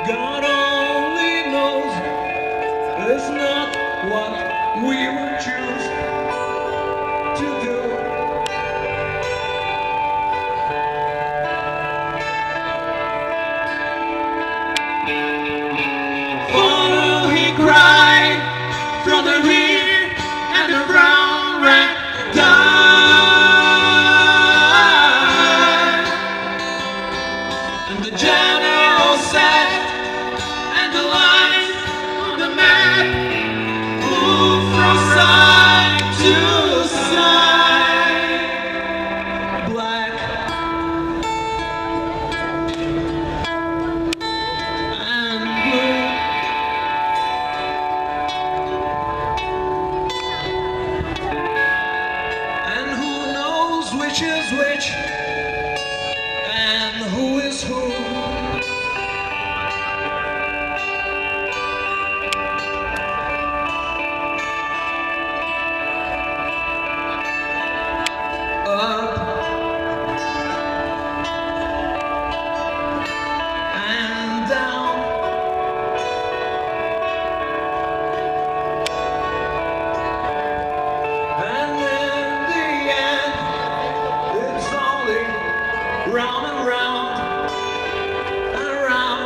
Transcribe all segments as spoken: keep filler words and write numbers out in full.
God only knows it's not what we would choose to do. For he cried from the rear and the brown rat died, and the general said, and the lines on the map moved from side to side. Black and blue, and who knows which is which and who is who. Up and down, and in the end, it's only round and round and round.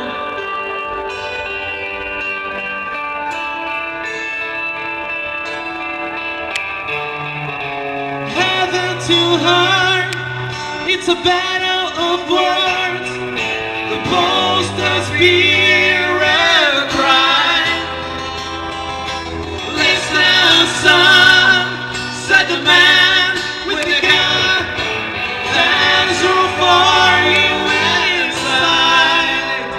Heaven to heart, it's a battle of words. The posters fear and cry. Listen, son, said the man with the gun. There's room for you inside.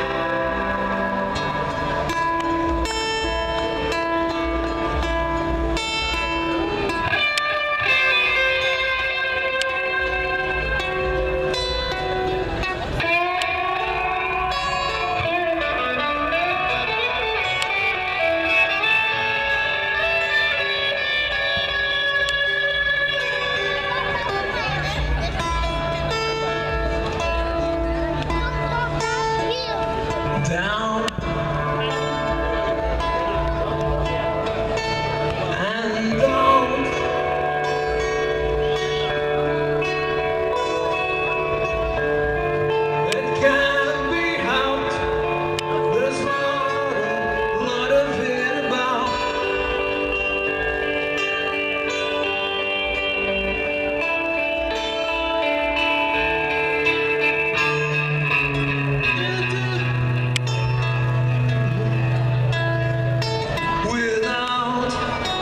Down and down, it can't be helped. There's not a lot of it about. Without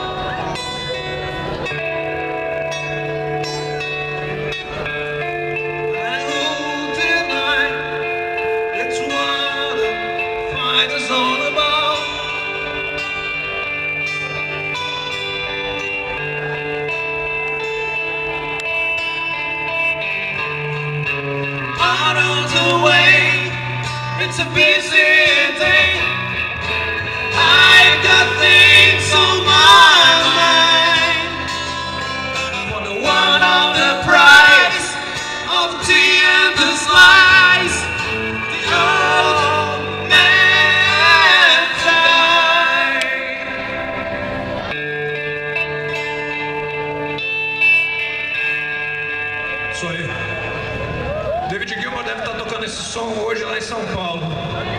and who deny it's what a fight is all about. Out of the way, it's a busy day. I've got things on my mind. Wonder what of the price of tea and the slice. The old man died. Isso aí. David Gilmour deve estar tocando esse som hoje lá em São Paulo.